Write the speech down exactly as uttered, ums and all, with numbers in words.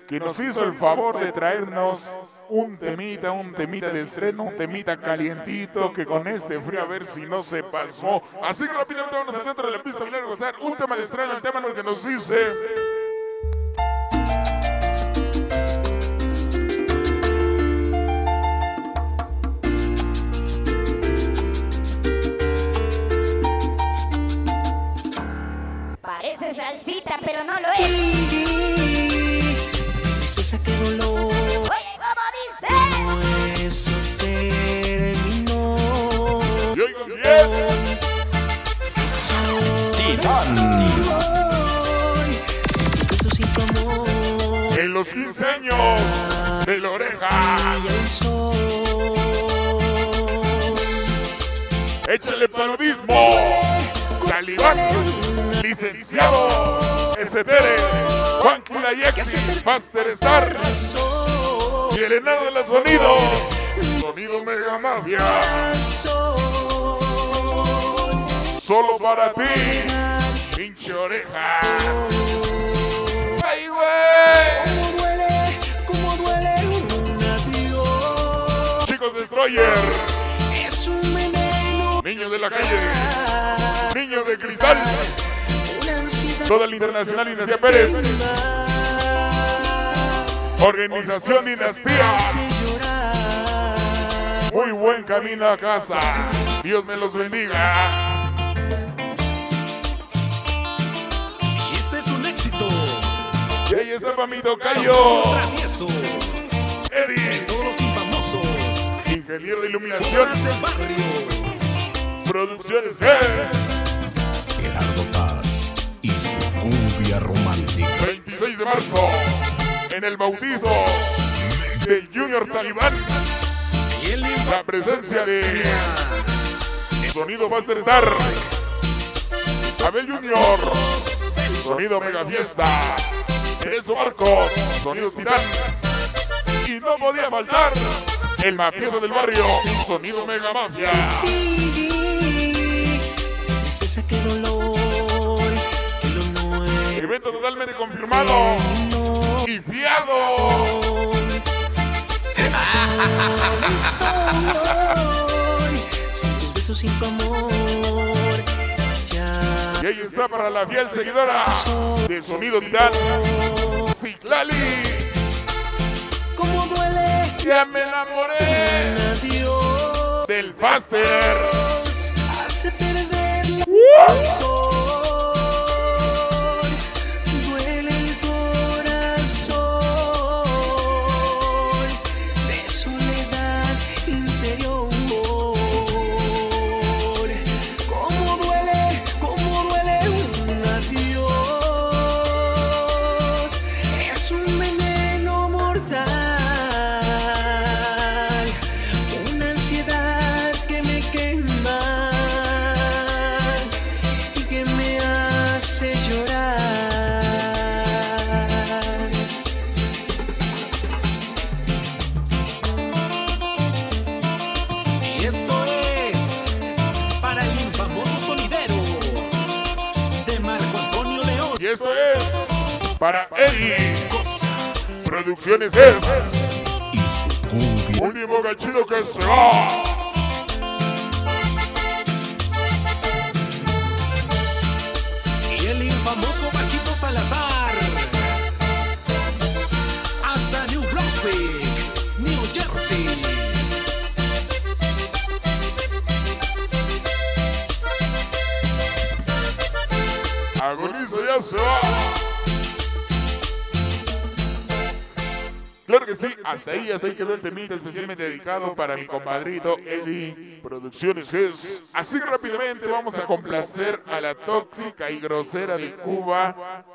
que nos hizo el favor de traernos un temita, un temita de estreno, un temita calientito, que con este frío a ver si no se pasó. Así que rápidamente vamos al centro de la pista, a gozar un tema de estreno, el tema en el que nos dice... Parece salsita, pero no lo es. Es esa que voló. Oye, ¿cómo dice? No, eso terminó. Y oigo bien. Titán. Eso sin tu amor. En los quince años de la oreja. Échale paludismo. Talibán, licenciado, S T R, Juan Kilayexi, Master Star y el enano de los sonidos, Sonido Mega Mafia. Solo para ti, pinche orejas. ¡Ay, güey! ¿Cómo duele? ¿Cómo duele un adiós? Chicos Destroyer, Es un veneno. niños de la calle, niños de cristal, toda la Internacional Dinastía Pérez, Organización Dinastía. Muy buen camino a casa. Dios me los bendiga. Y este es un éxito. Y ahí está pa' mi tocayo, Travieso. Eddie, Todos los infamosos. ingeniero de iluminación, Cosas del barrio. producciones G. Gerardo Paz y su cumbia romántica. veintiséis de marzo, en el bautizo de Junior Talibán, Y el la presencia de Sonido Master Star, Abel Junior, Sonido Mega Fiesta, Tereso Marcos, Sonido Titán, y no podía faltar el mafioso del barrio, Sonido Mega Mafia. Es esa que dolor, que lo no es. Evento totalmente confirmado y fiado. Sin tus besos, sin tu amor. Ya. Y ahí está para la fiel seguidora de Sonido Titán, Citlali. ¿Cómo duele? Ya me enamoré Adiós. del Faster. Hace perder la razón. Duele el corazón de soledad interior. Cómo duele, cómo duele un adiós. Es un veneno mortal. Una ansiedad que me quema y que me hace llorar. Y esto es para el infamoso sonidero de Marco Antonio León. Y esto es para Eddie, Producciones es Y su cumbia. último gachito que se va. Y el infamoso Paquito Salazar. Hasta New Brunswick, New Jersey. Agoniza, ya se va. Claro que sí, hasta ahí, hasta ahí quedó el temita especialmente dedicado para mi compadrito Eddie, Producciones G. Así que rápidamente vamos a complacer a la tóxica y grosera de Cuba,